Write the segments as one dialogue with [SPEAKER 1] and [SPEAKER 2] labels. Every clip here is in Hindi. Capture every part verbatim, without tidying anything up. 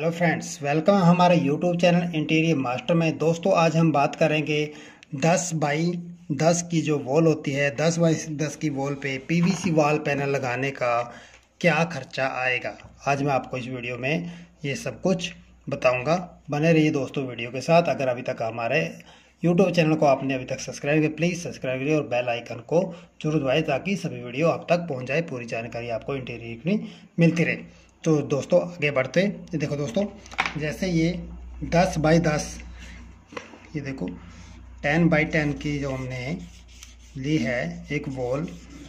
[SPEAKER 1] हेलो फ्रेंड्स, वेलकम हमारे यूट्यूब चैनल इंटीरियर मास्टर में। दोस्तों आज हम बात करेंगे दस बाई दस की जो वॉल होती है, दस बाई दस की वॉल पे पीवीसी वॉल पैनल लगाने का क्या खर्चा आएगा। आज मैं आपको इस वीडियो में ये सब कुछ बताऊंगा। बने रहिए दोस्तों वीडियो के साथ। अगर अभी तक हमारे यूट्यूब चैनल को आपने अभी तक सब्सक्राइब किया, प्लीज़ सब्सक्राइब करिए और बेल आइकन को जरूर दबाएं ताकि सभी वीडियो आप तक पहुँच जाए, पूरी जानकारी आपको इंटीरियर की मिलती रहे। तो दोस्तों आगे बढ़ते, ये देखो दोस्तों, जैसे ये दस बाई दस, ये देखो टेन बाई टेन की जो हमने ली है एक वॉल,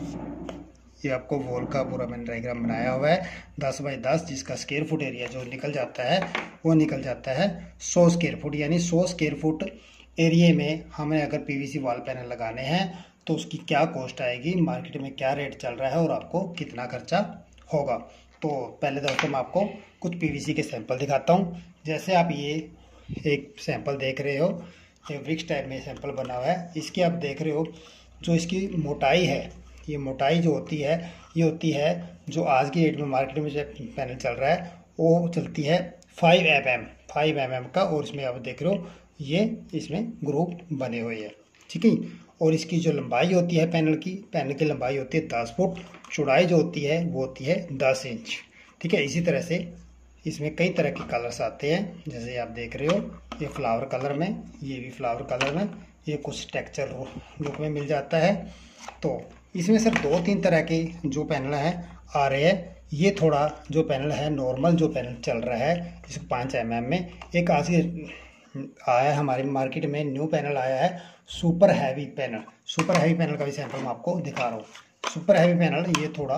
[SPEAKER 1] ये आपको वॉल का पूरा मैंने डायग्राम बनाया हुआ है। दस बाई दस जिसका स्क्वायर फुट एरिया जो निकल जाता है वो निकल जाता है सौ स्क्वायर फुट, यानी सौ स्क्वायर फुट एरिया में हमें अगर पीवीसी वॉल पैनल लगाने हैं तो उसकी क्या कॉस्ट आएगी, मार्केट में क्या रेट चल रहा है और आपको कितना खर्चा होगा। तो पहले दोस्तों मैं आपको कुछ पीवीसी के सैंपल दिखाता हूँ। जैसे आप ये एक सैंपल देख रहे हो, ये वृक्ष टाइप में सैंपल बना हुआ है। इसकी आप देख रहे हो जो इसकी मोटाई है, ये मोटाई जो होती है ये होती है जो आज की डेट में मार्केट में जो पैनल चल रहा है वो चलती है five M M five M M का। और इसमें आप देख रहे हो ये इसमें ग्रुप बने हुए हैं, ठीक है। और इसकी जो लंबाई होती है पैनल की, पैनल की लंबाई होती है दस फुट, चौड़ाई जो होती है वो होती है दस इंच, ठीक है। इसी तरह से इसमें कई तरह के कलर्स आते हैं, जैसे आप देख रहे हो ये फ्लावर कलर में, ये भी फ्लावर कलर में, ये कुछ टेक्सचर लुक में मिल जाता है। तो इसमें सिर्फ दो तीन तरह के जो पैनल हैं आ रहे हैं। ये थोड़ा जो पैनल है नॉर्मल जो पैनल चल रहा है इसको पाँच एम एम में, एक आज आया है हमारी मार्केट में न्यू पैनल आया है super heavy panel. Super heavy panel का भी सैंपल मैं आपको दिखा रहा हूँ। सुपर हैवी पैनल ये थोड़ा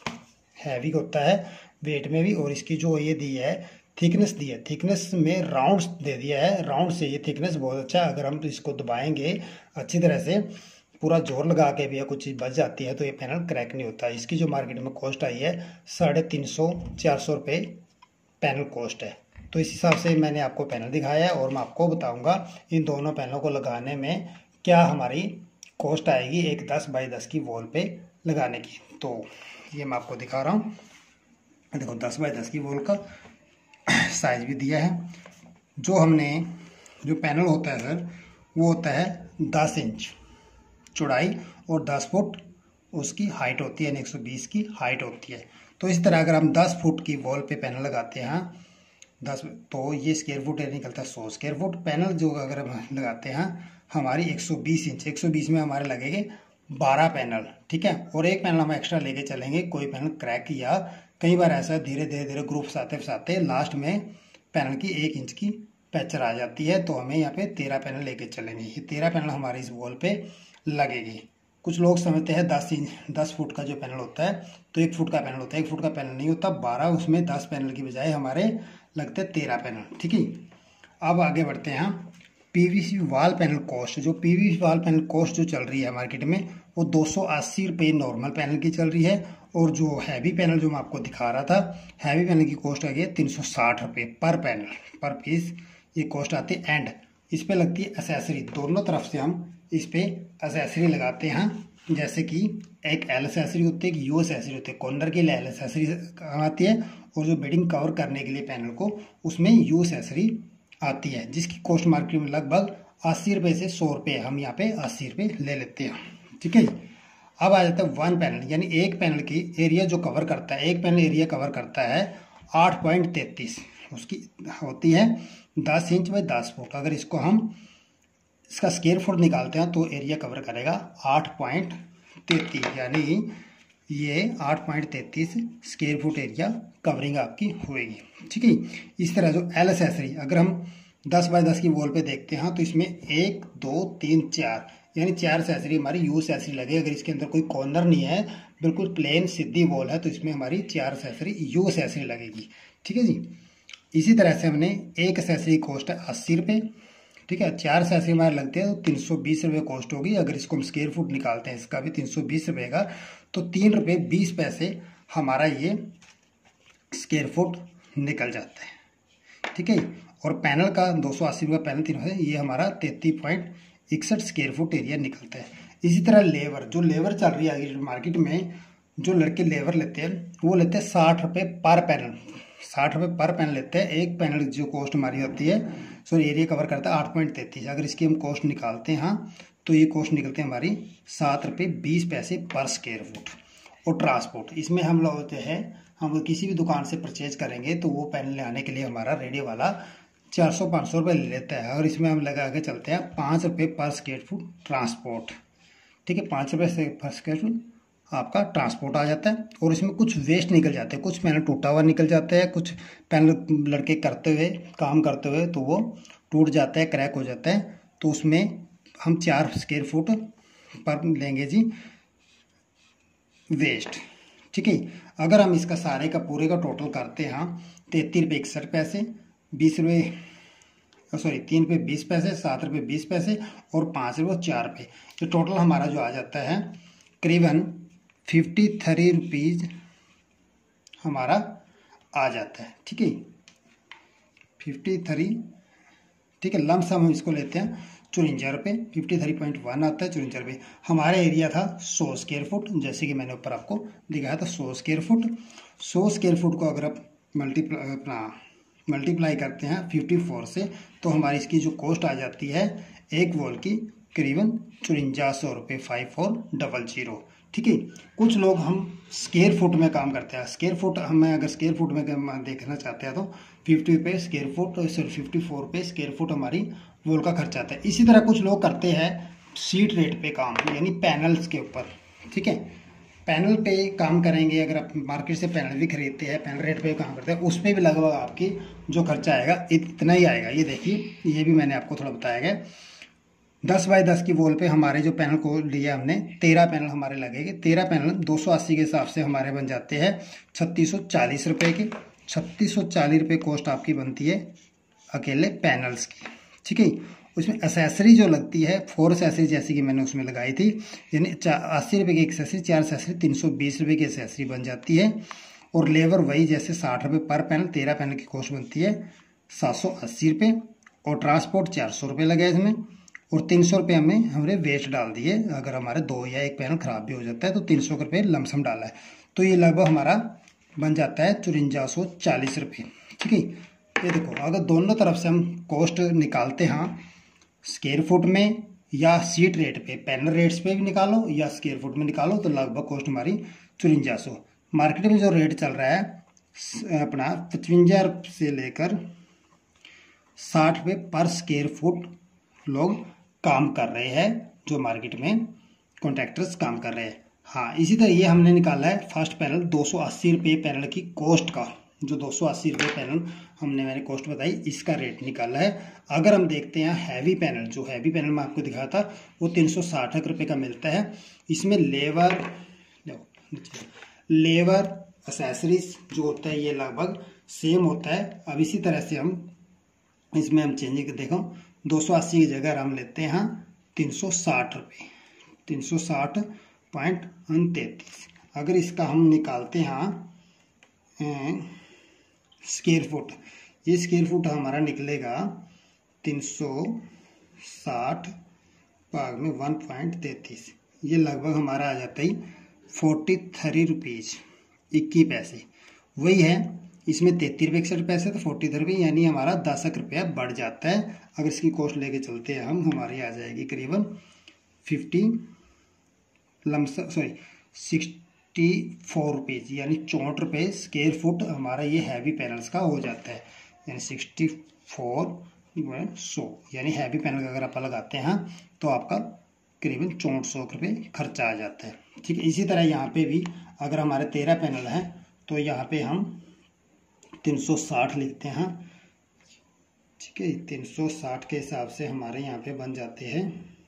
[SPEAKER 1] हैवी होता है वेट में भी, और इसकी जो ये दी है थिकनेस दी है, थिकनेस में राउंड्स दे दिया है। राउंड से ये थिकनेस बहुत अच्छा है। अगर हम इसको दबाएंगे अच्छी तरह से, पूरा जोर लगा के भी कुछ चीज़ बच जाती है तो ये पैनल क्रैक नहीं होता। इसकी जो मार्केट में कॉस्ट आई है साढ़े तीन सौ चार सौ रुपये पैनल कॉस्ट है। तो इस हिसाब से मैंने आपको पैनल दिखाया है और मैं आपको बताऊंगा इन दोनों पैनलों को लगाने में क्या हमारी कॉस्ट आएगी एक दस बाई दस की वॉल पे लगाने की। तो ये मैं आपको दिखा रहा हूँ। देखो दस बाई दस की वॉल का साइज भी दिया है। जो हमने जो पैनल होता है सर वो होता है दस इंच चौड़ाई और दस फुट उसकी हाइट होती है, यानी एक सौ बीस की हाइट होती है। तो इस तरह अगर हम दस फुट की वॉल पे पैनल लगाते हैं दस, तो ये स्क्वायर फुट एरिया निकलता है सौ स्क्वायर फुट। पैनल जो अगर हम लगाते हैं हमारी एक सौ बीस इंच, एक सौ बीस में हमारे लगेंगे बारह पैनल, ठीक है। और एक पैनल हम एक्स्ट्रा लेके चलेंगे, कोई पैनल क्रैक या कई बार ऐसा धीरे धीरे धीरे ग्रुप्स आते फसाते लास्ट में पैनल की एक इंच की पैचर आ जाती है, तो हमें यहाँ पे तेरह पैनल लेके चलेंगे। ये तेरह पैनल हमारी इस वॉल पे लगेगी। कुछ लोग समझते हैं दस इंच दस फुट का जो पैनल होता है तो एक फुट का पैनल होता है, एक फुट का पैनल नहीं होता, बारह, उसमें दस पैनल की बजाय हमारे लगते हैं तेरह पैनल, ठीक है। अब आगे बढ़ते हैं पीवीसी वॉल पैनल कॉस्ट। जो पीवीसी वॉल पैनल कॉस्ट जो चल रही है मार्केट में वो दो सौ अस्सी रुपये नॉर्मल पैनल की चल रही है, और जो हैवी पैनल जो मैं आपको दिखा रहा था हैवी पैनल की कॉस्ट आ गई है तीन सौ साठ रुपये पर पैनल पर पीस, ये कॉस्ट आती है। एंड इस पर लगती है एसेसरी, दोनों तरफ से हम इस पे एसेसरी लगाते हैं, जैसे कि एक एल एसेसरी होती है, एक यू एसेसरी होती है। कॉर्नर के लिए एल एसेसरी आती है और जो बेडिंग कवर करने के लिए पैनल को उसमें यू एसेसरी आती है, जिसकी कॉस्ट मार्केट में लगभग अस्सी रुपये से सौ रुपये, हम यहाँ पे अस्सी रुपये ले लेते हैं, ठीक है। अब आ जाता है वन पैनल, यानी एक पैनल की एरिया जो कवर करता है, एक पैनल एरिया कवर करता है आठ पॉइंट तैंतीस, उसकी होती है दस इंच बाई दस फुट। अगर इसको हम इसका स्क्वायर फुट निकालते हैं तो एरिया कवर करेगा आठ पॉइंट तैंतीस, यानी ये आठ पॉइंट तैंतीस स्क्वायर फुट एरिया कवरिंग आपकी होएगी, ठीक है। इस तरह जो एल एसेसरी अगर हम दस बाई दस की वॉल पे देखते हैं तो इसमें एक दो तीन चार, यानी चार एसेसरी हमारी यू एसेसरी लगे। अगर इसके अंदर कोई कॉर्नर नहीं है, बिल्कुल प्लेन सीधी वॉल है, तो इसमें हमारी चार एसेसरी यू एसेसरी लगेगी, ठीक है जी। इसी तरह से हमने एक एसेसरी कॉस्ट है अस्सी रुपये, ठीक है। चार एसेसरी हमारे लगते हैं तो तीन सौ बीस रुपये कॉस्ट होगी। अगर इसको हम स्क्वायर फुट निकालते हैं इसका भी तीन सौ बीस रुपये का, तो तीन रुपये बीस पैसे हमारा ये स्क्वायर फुट निकल जाता है, ठीक है। और पैनल का दो सौ अस्सी रुपये पैनल तीन है, ये हमारा तैंतीस पॉइंट इकसठ स्क्वायर फुट एरिया निकलता है। इसी तरह लेबर, जो लेबर चल रही है मार्केट में, जो लड़के लेबर लेते हैं वो लेते हैं साठ रुपये पर पैनल, साठ रुपये पर पैनल लेते हैं। एक पैनल जो कॉस्ट हमारी होती है, सॉरी एरिया कवर करता है आठ पॉइंट तैंतीस। अगर इसकी हम कॉस्ट निकालते हैं हाँ, तो ये कॉस्ट निकलते हैं हमारी सात रुपये बीस पैसे पर स्क्वायर फुट। और ट्रांसपोर्ट, इसमें हम लोग होते हैं, हम किसी भी दुकान से परचेज करेंगे तो वो पैनल ले आने के लिए हमारा रेडियो वाला चार सौ पाँच सौ रुपये ले लेता है। और इसमें हम लगा के चलते हैं पाँच रुपये पर स्क्वायर फुट ट्रांसपोर्ट। ठीक है, पाँच रुपये से पर स्क्वायर फुट आपका ट्रांसपोर्ट आ जाता है। और इसमें कुछ वेस्ट निकल जाते हैं, कुछ पैनल टूटा हुआ निकल जाता है, कुछ पैनल लड़के करते हुए काम करते हुए तो वो टूट जाता है, क्रैक हो जाता है, तो उसमें हम चार स्क्वायर फुट पर लेंगे जी वेस्ट। ठीक है, अगर हम इसका सारे का पूरे का टोटल करते हैं तैतीस रुपये इकसठ पैसे, बीस रुपये सॉरी तीन रुपये बीस पैसे, सात रुपये बीस पैसे और पाँच रुपये चार रुपये, तो टोटल हमारा जो आ जाता है करीबन फिफ्टी थ्री रुपीज़ हमारा आ जाता है। ठीक है, फिफ्टी थ्री। ठीक है, लमसम हम इसको लेते हैं चुरंजा रुपये, फिफ्टी थ्री पॉइंट वन आता है चुरंजा रुपये। हमारा एरिया था सौ स्क्वायर फुट, जैसे कि मैंने ऊपर आपको दिखाया था सौ स्क्वायर फुट। सौ स्क्वायर फुट को अगर आप मल्टीप्लाई अपना मल्टीप्लाई करते हैं फिफ्टी फोर से, तो हमारी इसकी जो कॉस्ट आ जाती है एक वॉल की करीबन चुरंजा सौ रुपये, फाइव फोर डबल जीरो। ठीक है, कुछ लोग हम स्क्वायर फुट में काम करते हैं। स्क्वायर फुट हमें अगर स्क्वायर फुट में देखना चाहते हैं तो फिफ्टी रुपये स्क्वायर फुट और सिर्फ फिफ्टी फोर रुपये स्क्वायर फुट हमारी वॉल का खर्चा आता है। इसी तरह कुछ लोग करते हैं सीट रेट पे काम, यानी पैनल्स के ऊपर। ठीक है, पैनल पे काम करेंगे, अगर आप मार्केट से पैनल भी खरीदते हैं, पैनल रेट पे काम करते हैं, उसमें भी लगभग आपकी जो खर्चा आएगा इतना ही आएगा। ये देखिए, ये भी मैंने आपको थोड़ा बताया गया। दस बाई दस की वॉल पे हमारे जो पैनल को लिया हमने, तेरह पैनल हमारे लगेंगे। तेरह पैनल दो सौ अस्सी के हिसाब से हमारे बन जाते हैं छत्तीस सौ चालीस रुपये के। छत्तीस सौ चालीस रुपये कॉस्ट आपकी बनती है अकेले पैनल्स की। ठीक है, उसमें एसेसरी जो लगती है फोर एसेसरी जैसी कि मैंने उसमें लगाई थी, यानी अस्सी रुपये की एसेसरी, चार एसेसरी तीन सौ बीस रुपये की एसेसरी बन जाती है। और लेबर वही जैसे साठ रुपये पर पैनल, तेरह पैनल की कॉस्ट बनती है सात सौ अस्सी रुपये। और ट्रांसपोर्ट चार सौ रुपये लगे इसमें, और तीन सौ रुपये हमने हमने वेस्ट डाल दिए। अगर हमारे दो या एक पैनल खराब भी हो जाता है तो तीन सौ रुपये लमसम डाला है, तो ये लगभग हमारा बन जाता है चुरंजा सौ चालीस रुपये। ठीक है, ये देखो, अगर दोनों तरफ से हम कॉस्ट निकालते हैं स्क्वायर फुट में या सीट रेट पे, पैनल रेट्स पे भी निकालो या स्क्वायर फुट में निकालो, तो लगभग कॉस्ट हमारी चुरंजा सौ। मार्केट में जो रेट चल रहा है अपना पचवंजा से लेकर साठ रुपये पर स्क्वायर फुट लोग काम कर रहे हैं, जो मार्केट में कॉन्ट्रैक्टर्स काम कर रहे हैं। हाँ, इसी तरह ये हमने निकाला है फर्स्ट पैनल दो सौ अस्सी रुपये पैनल की कॉस्ट का, जो दो सौ अस्सी रुपये पैनल हमने मैंने कॉस्ट बताई, इसका रेट निकाला है। अगर हम देखते हैं हैवी पैनल, जो हैवी पैनल मैं आपको दिखाया था वो तीन सौ साठ रुपये का मिलता है। इसमें लेबर लेबर एसेसरीज जो होता है ये लगभग सेम होता है। अब इसी तरह से हम इसमें हम चेंज कर देखो, दो सौ अस्सी की जगह हम लेते हैं तीन सौ साठ रुपये, तीन सौ साठ पॉइंट तैंतीस। अगर इसका हम निकालते हैं स्क्वायर फुट, ये स्क्वायर फुट हमारा निकलेगा तीन सौ साठ भाग में वन पॉइंट तैंतीस, ये लगभग हमारा आ जाता है फोर्टी थ्री रुपीज़ इक्कीस पैसे। वही है, इसमें तैंतीस रुपये इकसठ पैसे तो फोर्टी थ्री रुपये, यानी हमारा दस एक रुपया बढ़ जाता है। अगर इसकी कॉस्ट लेके चलते हैं हम, हमारी आ जाएगी करीबन fifty lump sum sorry sixty four rupees, यानी चौंठ रुपये स्क्वायर फुट हमारा ये हैवी पैनल्स का हो जाता है। यानी सिक्सटी फोर सौ, यानी हैवी पैनल का अगर आप लगाते हैं तो आपका करीबन चौंठ सौ रुपये खर्चा आ जाता है। ठीक है, इसी तरह यहाँ पे भी अगर हमारे तेरह पैनल हैं तो यहाँ पे हम तीन सौ साठ लिखते हैं। ठीक है, तीन सौ साठ के हिसाब से हमारे यहाँ पे बन जाते हैं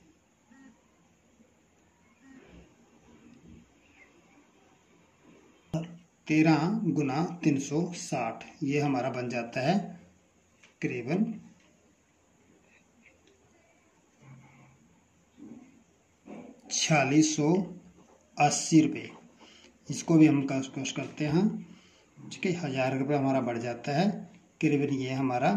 [SPEAKER 1] तेरह गुना तीन सौ साठ, ये हमारा बन जाता है करीबन छियालीस सौ अस्सी रुपये। इसको भी हम कोशिश करते हैं। ठीक है, हज़ार रुपये हमारा बढ़ जाता है करीबन, ये हमारा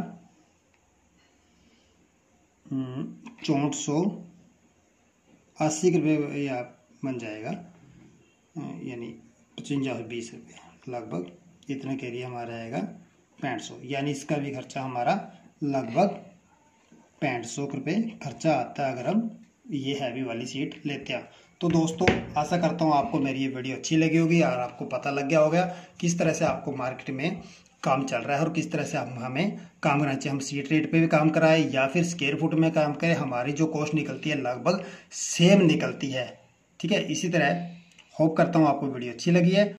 [SPEAKER 1] चौंठ सौ अस्सी रुपये या बन जाएगा, यानी पचवंजा सौ बीस रुपये लगभग इतना का एरिया हमारा आएगा। पैंठ सौ, यानी इसका भी खर्चा हमारा लगभग पैंठ सौ रुपये खर्चा आता है अगर हम ये हैवी वाली सीट लेते हैं। तो दोस्तों आशा करता हूँ आपको मेरी ये वीडियो अच्छी लगी होगी और आपको पता लग गया होगा किस तरह से आपको मार्केट में काम चल रहा है और किस तरह से हम हमें काम करना चाहिए। हम सीट रेट पे भी काम कराएं या फिर स्क्वायर फुट में काम करें, हमारी जो कॉस्ट निकलती है लगभग सेम निकलती है। ठीक है, इसी तरह होप करता हूँ आपको वीडियो अच्छी लगी है।